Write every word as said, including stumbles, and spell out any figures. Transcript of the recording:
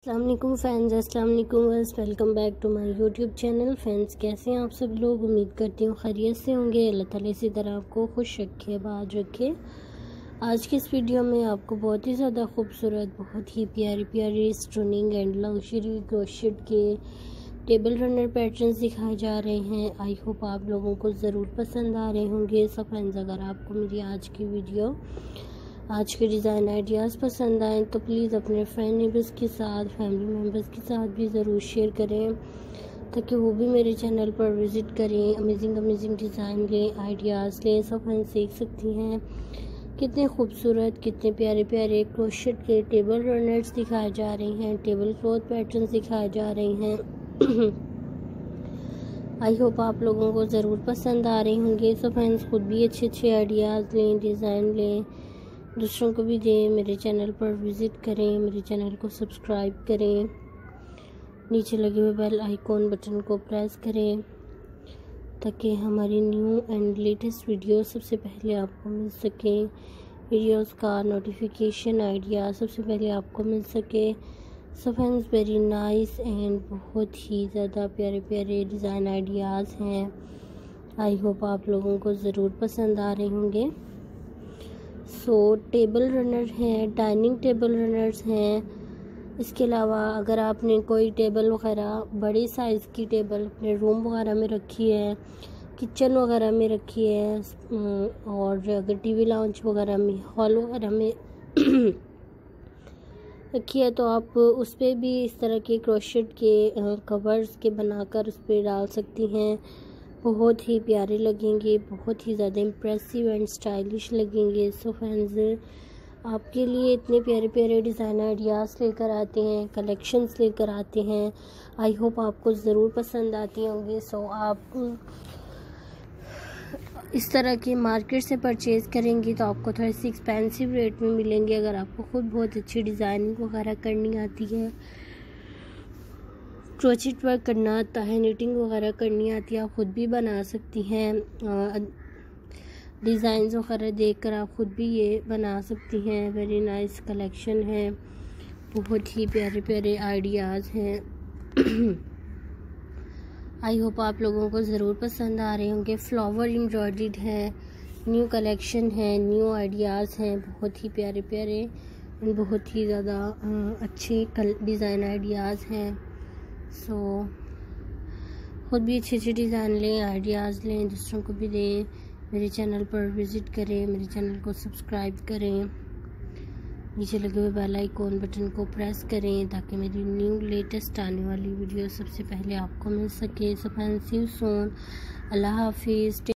अस्सलाम वालेकुम फ्रेंड्स, अस्सलाम वालेकुम वर्स, welcome back to my YouTube channel. Friends, कैसे हैं आप सब लोग? उम्मीद करती हूँ खैरियत से होंगे। अल्लाह ताला इसी तरह आपको खुश रखे, बाज रखे। आज की इस वीडियो में आपको बहुत ही ज़्यादा खूबसूरत, बहुत ही प्यारी प्यारी स्टनिंग एंड लग्जरी क्रोशेट के टेबल रनर पैटर्न्स दिखाए जा रहे हैं। आई होप आप लोगों को ज़रूर पसंद आ रहे होंगे। सब फ्रेंड्स, अगर आपको मेरी आज की वीडियो, आज के डिज़ाइन आइडियाज़ पसंद आएँ तो प्लीज़ अपने फ्रेंड नेबर्स के साथ, फैमिली मेम्बर्स के साथ भी ज़रूर शेयर करें, ताकि वो भी मेरे चैनल पर विज़िट करें, अमेजिंग अमेजिंग डिज़ाइन लें, आइडियाज़ लें। सब फ्रेंड्स सीख सकती हैं कितने खूबसूरत, कितने प्यारे प्यारे क्रोशेट के टेबल रनर्स दिखाए जा रहे हैं, टेबल क्लॉथ पैटर्न्स दिखाए जा रहे हैं। आई होप आप लोगों को ज़रूर पसंद आ रहे होंगे। सो फ्रेंड्स, खुद भी अच्छे अच्छे आइडियाज़ लें, डिज़ाइन लें, दूसरों को भी दें। मेरे चैनल पर विज़िट करें, मेरे चैनल को सब्सक्राइब करें, नीचे लगे हुए बेल आइकॉन बटन को प्रेस करें, ताकि हमारी न्यू एंड लेटेस्ट वीडियो सबसे पहले आपको मिल सके, वीडियोस का नोटिफिकेशन आइडिया सबसे पहले आपको मिल सके। So friends, very nice and बहुत ही ज़्यादा प्यारे प्यारे डिज़ाइन आइडियाज़ हैं। आई होप आप लोगों को ज़रूर पसंद आ रहे होंगे। सो टेबल रनर हैं, डाइनिंग टेबल रनर्स हैं। इसके अलावा अगर आपने कोई टेबल वगैरह, बड़ी साइज़ की टेबल अपने रूम वगैरह में रखी है, किचन वगैरह में रखी है, और अगर टीवी लाउंज वगैरह में, हॉल वगैरह में रखी है, तो आप उस पर भी इस तरह के क्रोशेट के कवर्स के बनाकर उस पर डाल सकती हैं। बहुत ही प्यारे लगेंगे, बहुत ही ज़्यादा इम्प्रेसिव एंड स्टाइलिश लगेंगे। सो फ्रेंड्स, आपके लिए इतने प्यारे प्यारे डिज़ाइन आइडियाज़ लेकर आते हैं, कलेक्शंस लेकर आते हैं। आई होप आपको ज़रूर पसंद आती होंगी। सो आप इस तरह के मार्केट से परचेज़ करेंगी तो आपको थोड़ी सी एक्सपेंसिव रेट में मिलेंगे। अगर आपको खुद बहुत अच्छी डिज़ाइनिंग वगैरह करनी आती है, क्रोचेट वर्क करना आता है, निटिंग वगैरह करनी आती है, आप ख़ुद भी बना सकती हैं। डिज़ाइंस वगैरह देखकर आप ख़ुद भी ये बना सकती हैं। वेरी नाइस कलेक्शन है, बहुत ही प्यारे प्यारे आइडियाज़ हैं। आई होप आप लोगों को ज़रूर पसंद आ रहे होंगे। फ्लावर एम्ब्रॉयडर्ड है, न्यू कलेक्शन है, न्यू आइडियाज़ हैं, बहुत ही प्यारे प्यारे, बहुत ही ज़्यादा अच्छे डिज़ाइन आइडियाज़ हैं। सो so, ख़ुद भी अच्छे अच्छे डिज़ाइन लें, आइडियाज़ लें, दूसरों को भी दें। मेरे चैनल पर विज़िट करें, मेरे चैनल को सब्सक्राइब करें, नीचे लगे हुए बेल आइकॉन बटन को प्रेस करें, ताकि मेरी न्यू लेटेस्ट आने वाली वीडियो सबसे पहले आपको मिल सके। So friends, C you soon. अल्लाह हाफिज़।